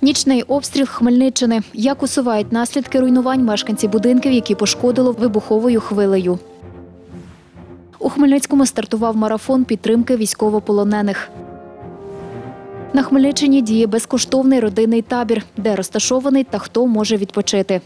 Нічний обстріл Хмельниччини. Як усувають наслідки руйнувань мешканці будинків, які пошкодило вибуховою хвилею. У Хмельницькому стартував марафон підтримки військовополонених. На Хмельниччині діє безкоштовний родинний табір, де розташований та хто може відпочити.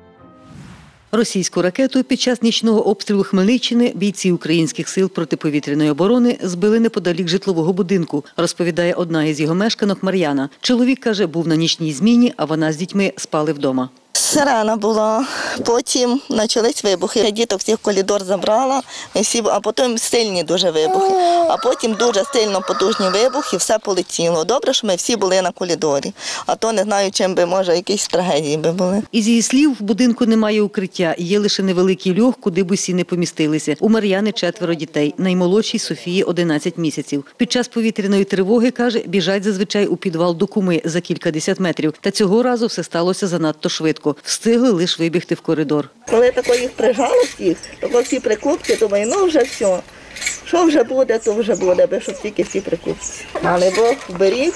Російську ракету під час нічного обстрілу Хмельниччини бійці українських сил протиповітряної оборони збили неподалік житлового будинку, розповідає одна із його мешканок Мар'яна. Чоловік, каже, був на нічній зміні, а вона з дітьми спали вдома. Сирена була, потім почались вибухи. Я діток всіх в коридор забрала, а потім сильні дуже вибухи. А потім дуже сильно потужні вибухи, все полетіло. Добре, що ми всі були на коридорі, а то не знаю, чим би, може, якісь трагедії би були. Із її слів, в будинку немає укриття, є лише невеликий льох, куди б усі не помістилися. У Мар'яни 4 дітей, наймолодшій Софії 11 місяців. Під час повітряної тривоги, каже, біжать зазвичай у підвал до куми за кількадесят метрів. Та цього разу все сталося занадто швидко. Встигли лише вибігти в коридор. Коли тако їх прижало всіх, тако всі прикупки, думаю, ну вже все. Що вже буде, то вже буде, аби щоб тільки всі прикупки. Але Бог беріг,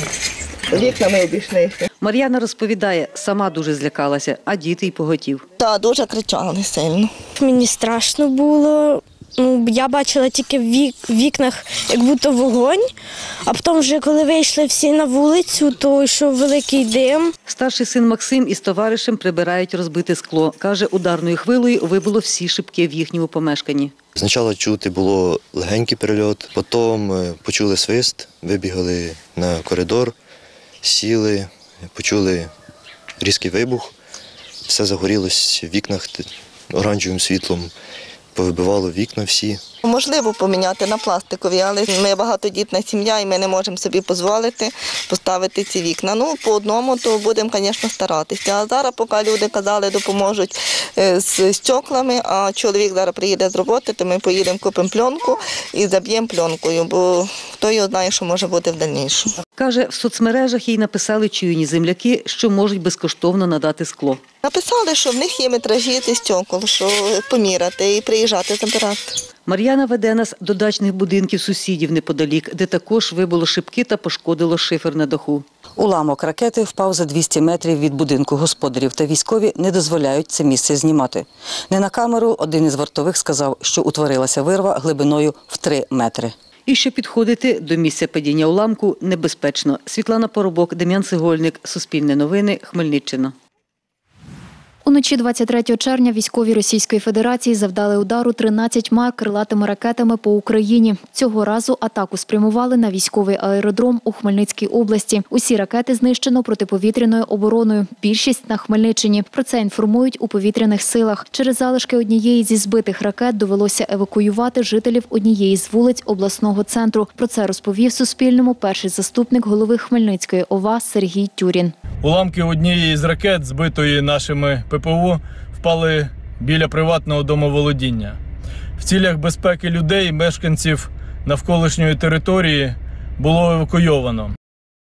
вікнами обійшлися. Мар'яна розповідає, сама дуже злякалася, а діти й поготів. Так, дуже кричали сильно. Мені страшно було. Я бачила тільки в вікнах, як будто вогонь, а потім вже коли вийшли всі на вулицю, то йшов великий дим. Старший син Максим із товаришем прибирають розбите скло. Каже, ударною хвилею вибило всі шибки в їхньому помешканні. Спочатку чути було легенький перельот, потім почули свист, вибігали на коридор, сіли, почули різкий вибух, все загорілося в вікнах оранжевим світлом. Повибивало вікна всі. Можливо поміняти на пластикові, але ми багатодітна сім'я і ми не можемо собі дозволити поставити ці вікна. По одному то будемо, звісно, старатися. А зараз, поки люди казали, допоможуть з стеклами, а чоловік зараз приїде з роботи, то ми поїдемо, купимо пленку і заб'ємо пленкою, бо хто його знає, що може бути в дальнішому. Каже, в соцмережах їй написали чуйні земляки, що можуть безкоштовно надати скло. Написали, що в них є метражі зі стекол, що поміряти і приїжджати забирати. Мар'яна веде нас до дачних будинків сусідів неподалік, де також вибило шибки та пошкодило шифер на даху. Уламок ракети впав за 200 метрів від будинку господарів, та військові не дозволяють це місце знімати. Не на камеру один із вартових сказав, що утворилася вирва глибиною в 3 метри. І що підходити до місця падіння уламку небезпечно. Світлана Поробок, Дем'ян Цегольник, Суспільне новини, Хмельниччина. Уночі 23 червня військові Російської Федерації завдали удару 13 крилатими ракетами по Україні. Цього разу атаку спрямували на військовий аеродром у Хмельницькій області. Усі ракети знищено протиповітряною обороною. Більшість на Хмельниччині. Про це інформують у повітряних силах. Через залишки однієї зі збитих ракет довелося евакуювати жителів однієї з вулиць обласного центру. Про це розповів Суспільному перший заступник голови Хмельницької ОВА Сергій Тюрін. Уламки однієї з ракет, збитої нашими ППО, впали біля приватного домоволодіння. В цілях безпеки людей і мешканців навколишньої території було евакуйовано.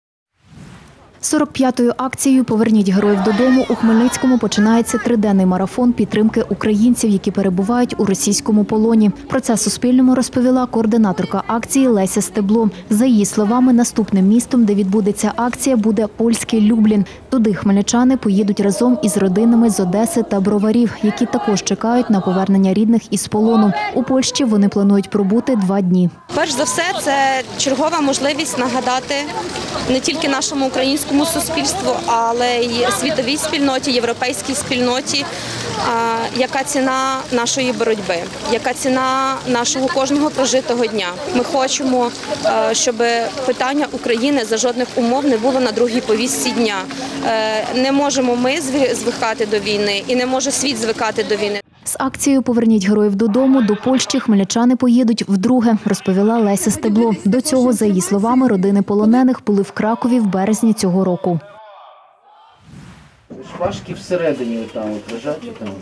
45-ю акцією «Поверніть героїв додому» у Хмельницькому починається 3-денний марафон підтримки українців, які перебувають у російському полоні. Про це Суспільному розповіла координаторка акції Леся Стебло. За її словами, наступним містом, де відбудеться акція, буде польський Люблін. Туди хмельничани поїдуть разом із родинами з Одеси та Броварів, які також чекають на повернення рідних із полону. У Польщі вони планують пробути 2 дні. Перш за все, це чергова можливість нагадати не тільки нашому українському суспільству, але й світовій спільноті, європейській спільноті, яка ціна нашої боротьби, яка ціна нашого кожного прожитого дня. Ми хочемо, щоб питання України за жодних умов не було на другій повістці дня. Не можемо ми звикати до війни і не може світ звикати до війни. З акцією «Поверніть героїв додому» до Польщі хмельничани поїдуть вдруге, розповіла Леся Стебло. До цього, за її словами, родини полонених були в Кракові в березні цього року. Шпажки всередині там лежать.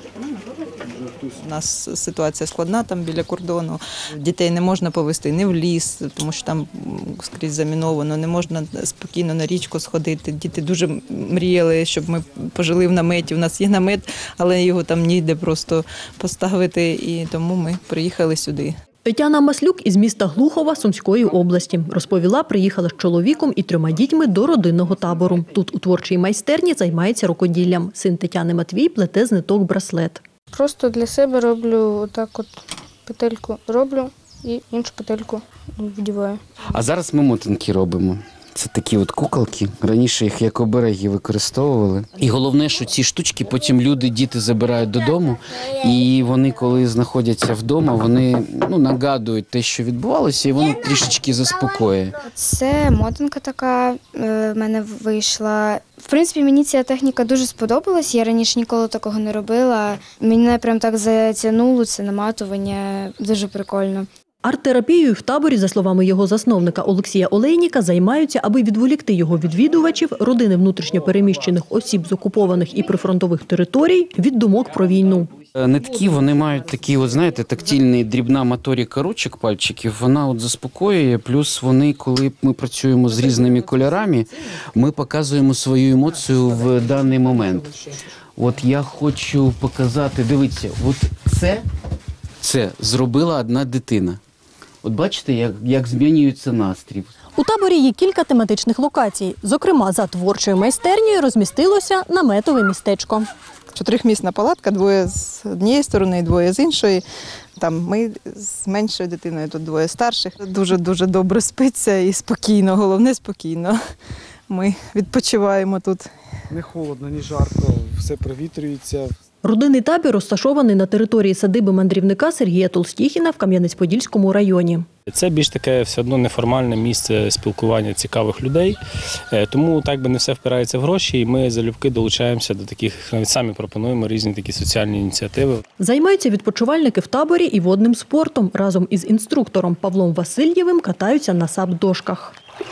У нас ситуація складна там біля кордону. Дітей не можна повезти ні в ліс, тому що там скрізь заміновано. Не можна спокійно на річку сходити. Діти дуже мріяли, щоб ми пожили в наметі. У нас є намет, але його там ніде просто поставити. І тому ми приїхали сюди. Тетяна Маслюк із міста Глухова Сумської області. Розповіла, приїхала з чоловіком і 3 дітьми до родинного табору. Тут у творчій майстерні займається рукоділлям. Син Тетяни Матвій плете з ниток браслет. Просто для себе роблю отак от петельку роблю і іншу петельку вдіваю. А зараз ми мотанки робимо. Це такі от куколки. Раніше їх як обереги використовували. І головне, що ці штучки потім діти забирають додому. І вони, коли знаходяться вдома, вони нагадують те, що відбувалося, і воно трішечки заспокоює. Це мотанка така в мене вийшла. В принципі, мені ця техніка дуже сподобалась. Я раніше ніколи такого не робила. Мене прям так затягнуло, це наматування. Дуже прикольно. Арт-терапією в таборі, за словами його засновника Олексія Олейніка, займаються, аби відволікти його відвідувачів, родини внутрішньопереміщених осіб з окупованих і прифронтових територій, від думок про війну. Нитки, вони мають такі, тактильний, дрібна моторика ручок, пальчиків, вона заспокоює. Плюс вони, коли ми працюємо з різними кольорами, ми показуємо свою емоцію в даний момент. От я хочу показати, дивіться, це зробила одна дитина. От бачите, як змінюється настрій. У таборі є кілька тематичних локацій. Зокрема, за творчою майстернею розмістилося наметове містечко. 4-місна палатка, 2 з однієї сторони, 2 з іншої. Там ми з меншою дитиною, тут 2 старших. Дуже-дуже добре спиться і спокійно, головне спокійно. Ми відпочиваємо тут. Не холодно, ні жарко, все провітрюється. Родинний табір розташований на території садиби мандрівника Сергія Толстіхіна в Кам'янець-Подільському районі. Це більш таке все одно неформальне місце спілкування цікавих людей, тому так би не все впирається в гроші, і ми залюбки долучаємося до таких, навіть самі пропонуємо різні такі соціальні ініціативи. Займаються відпочивальники в таборі і водним спортом. Разом із інструктором Павлом Васильєвим катаються на сап-дошках.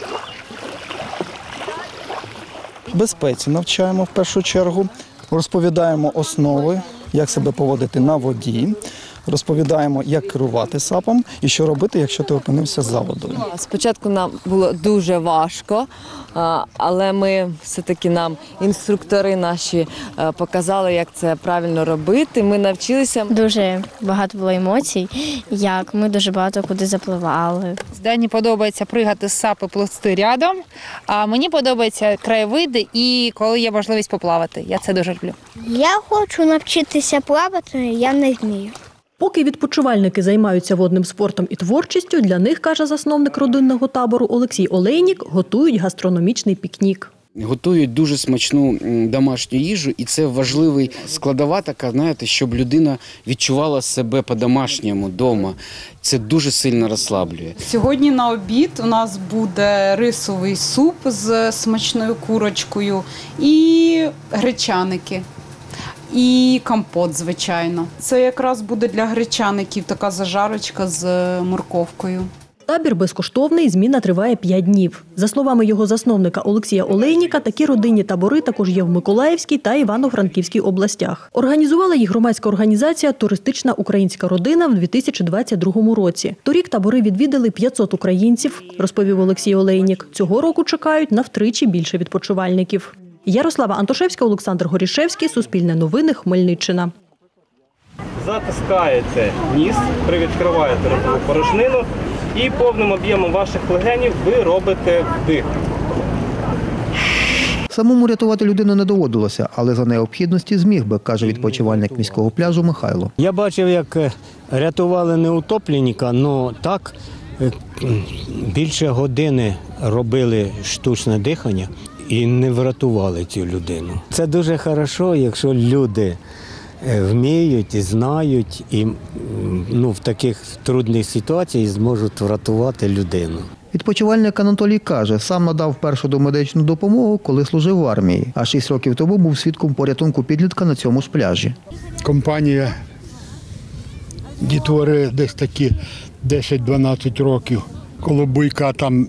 Безпеці навчаємо в першу чергу, розповідаємо основи, як себе поводити на воді, розповідаємо, як керувати сапом і що робити, якщо ти опинився за водою. Спочатку нам було дуже важко, але нам інструктори наші показали, як це правильно робити. Ми навчилися. Дуже багато було емоцій, як ми дуже багато куди запливали. Дані подобається пригати з сапи, плисти рядом, а мені подобаються краєвиди і коли є можливість поплавати. Я це дуже люблю. Я хочу навчитися плавати, я не вмію. Поки відпочивальники займаються водним спортом і творчістю, для них, каже засновник родинного табору Олексій Олейнік, готують гастрономічний пікнік. Готують дуже смачну домашню їжу, і це важлива складова така, щоб людина відчувала себе по-домашньому вдома. Це дуже сильно розслаблює. Сьогодні на обід у нас буде рисовий суп з смачною курочкою і гречаники. І компот, звичайно. Це якраз буде для гречаників така зажарочка з морковкою. Табір безкоштовний, зміна триває 5 днів. За словами його засновника Олексія Олейніка, такі родинні табори також є в Миколаївській та Івано-Франківській областях. Організувала їх громадська організація «Туристична українська родина» в 2022 році. Торік табори відвідали 500 українців, розповів Олексій Олейнік. Цього року чекають на втричі більше відпочивальників. Ярослава Антошевська, Олександр Горішевський, Суспільне новини, Хмельниччина. Затискаєте ніс, привідкриваєте ротову порожнину і повним об'ємом ваших легенів ви робите вдих. Самому рятувати людину не доводилося, але за необхідності зміг би, каже відпочивальник міського пляжу Михайло. Я бачив, як рятували не утопленника, але так більше години робили штучне дихання і не врятували цю людину. Це дуже добре, якщо люди вміють і знають, і в таких трудних ситуаціях зможуть врятувати людину. Відпочивальник Анатолій каже, сам надав першу домедичну допомогу, коли служив в армії, а 6 років тому був свідком порятунку підлітка на цьому ж пляжі. Компанія дітвори десь такі 10-12 років. Коло буйка там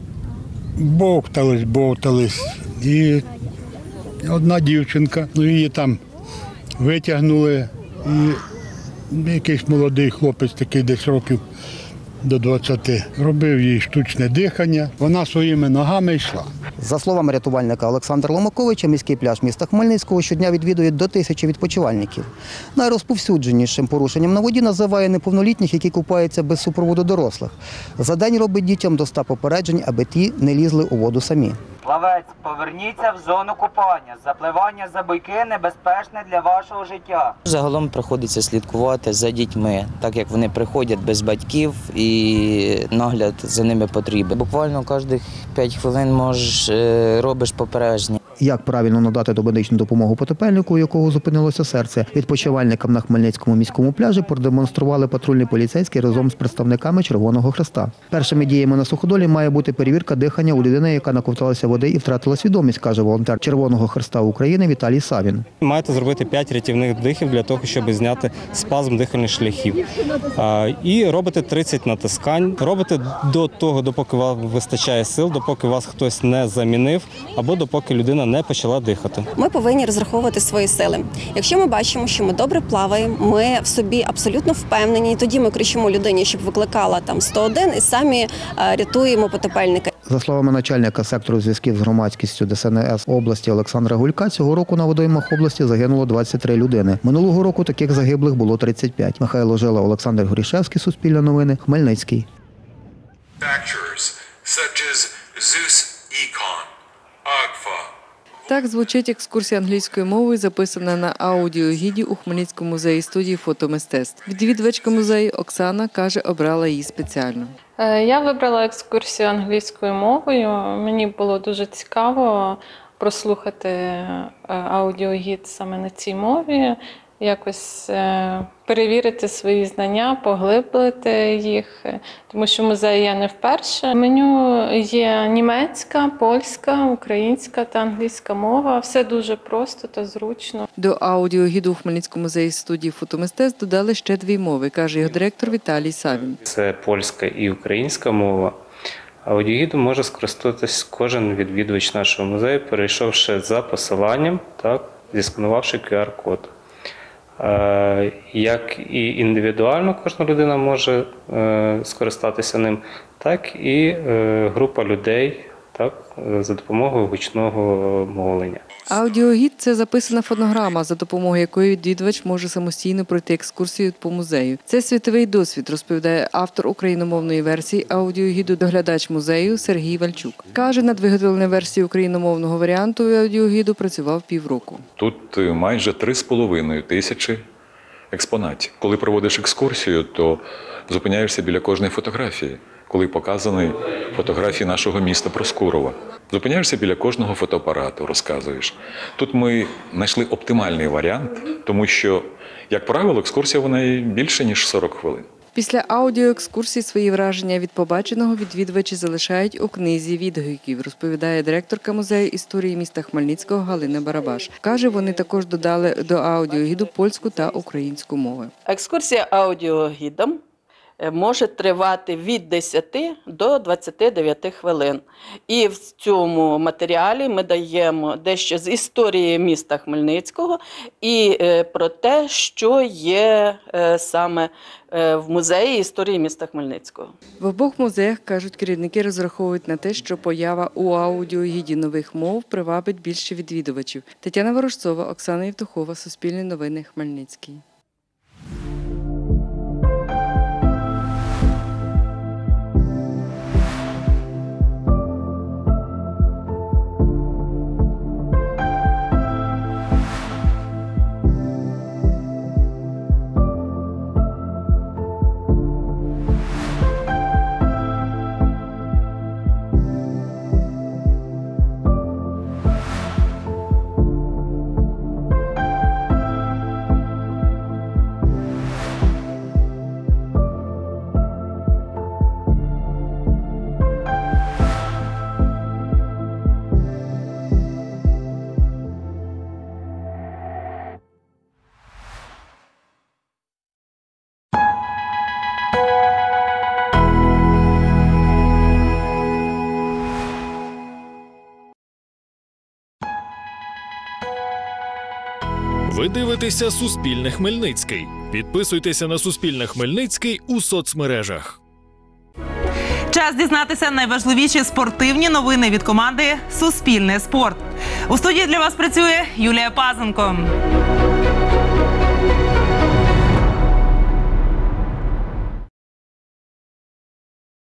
бовтались. І одна дівчинка, її там витягнули, і якийсь молодий хлопець, такий десь років до 20, робив їй штучне дихання. Вона своїми ногами йшла. За словами рятувальника Олександра Ломаковича, міський пляж міста Хмельницького щодня відвідують до 1000 відпочивальників. Найрозповсюдженішим порушенням на воді називає неповнолітніх, які купаються без супроводу дорослих. За день робить дітям до 100 попереджень, аби ті не лізли у воду самі. Плавець, поверніться в зону купання. Запливання за буйки небезпечне для вашого життя. Загалом приходиться слідкувати за дітьми, так як вони приходять без батьків і нагляд за ними потрібен. Буквально кожних 5 хвилин робиш попередження. Як правильно надати домедичну допомогу потопельнику, у якого зупинилося серце, відпочивальникам на Хмельницькому міському пляжі продемонстрували патрульні поліцейські разом з представниками Червоного Хреста. Першими діями на суходолі має бути перевірка дихання у людини, яка наковталася води і втратила свідомість, каже волонтер Червоного Хреста України Віталій Савін. Маєте зробити 5 рятівних вдихів для того, щоб зняти спазм дихальних шляхів. І робите 30 натискань. Робите до того, допоки вам вистачає сил, допоки вас хтось не замінив, або допоки людина не почала дихати. Ми повинні розраховувати свої сили. Якщо ми бачимо, що ми добре плаваємо, ми в собі абсолютно впевнені, тоді ми кричимо людині, щоб викликала 101 і самі рятуємо потопельника. За словами начальника сектору зв'язків з громадськістю ДСНС області Олександра Гулька, цього року на водоймах області загинуло 23 людини. Минулого року таких загиблих було 35. Михайло Жила, Олександр Горішевський, Суспільне новини, Хмельницький. Так звучить екскурсія англійською мовою, записана на аудіогіді у Хмельницькому музеї студії фотомистецтв. Відвідувачка музею Оксана каже, обрала її спеціально. Я вибрала екскурсію англійською мовою. Мені було дуже цікаво прослухати аудіогід саме на цій мові, якось перевірити свої знання, поглибити їх, тому що в музеї я не вперше. Меню є німецька, польська, українська та англійська мова. Все дуже просто та зручно. До аудіогіду у Хмельницькому музеї студії фотомистецтв додали ще 2 мови, каже його директор Віталій Савін. Це польська і українська мова. Аудіогідом може скористатись кожен відвідувач нашого музею, перейшовши за посиланням, зісканувавши QR-код. Як і індивідуально кожна людина може скористатися ним, так і група людей за допомогою гучного мовлення. Аудіогід – це записана фонограма, за допомогою якої відвідувач може самостійно пройти екскурсію по музею. Це світовий досвід, розповідає автор україномовної версії аудіогіду, доглядач музею Сергій Вальчук. Каже, над виготовленою версією україномовного варіанту аудіогіду працював півроку. Тут майже 3,5 тисячі експонатів. Коли проводиш екскурсію, то зупиняєшся біля кожної фотографії. Коли показані фотографії нашого міста Проскурова. Зупиняєшся біля кожного фотоапарату, розказуєш. Тут ми знайшли оптимальний варіант, тому що, як правило, екскурсія вона більше, ніж 40 хвилин. Після аудіоекскурсії свої враження від побаченого відвідувачі залишають у книзі відгуків, розповідає директорка музею історії міста Хмельницького Галина Барабаш. Каже, вони також додали до аудіогіду польську та українську мови. Екскурсія аудіогідом може тривати від 10 до 29 хвилин. І в цьому матеріалі ми даємо дещо з історії міста Хмельницького і про те, що є саме в музеї історії міста Хмельницького. В обох музеях, кажуть керівники, розраховують на те, що поява у аудіогіді нових мов привабить більше відвідувачів. Тетяна Ворожцова, Оксана Євтухова, Суспільне новини, Хмельницький. Ви дивитеся Суспільне Хмельницький. Підписуйтеся на Суспільне Хмельницький у соцмережах. час дізнатися найважливіші спортивні новини від команди «Суспільне спорт». У студії для вас працює Юлія Пазенко.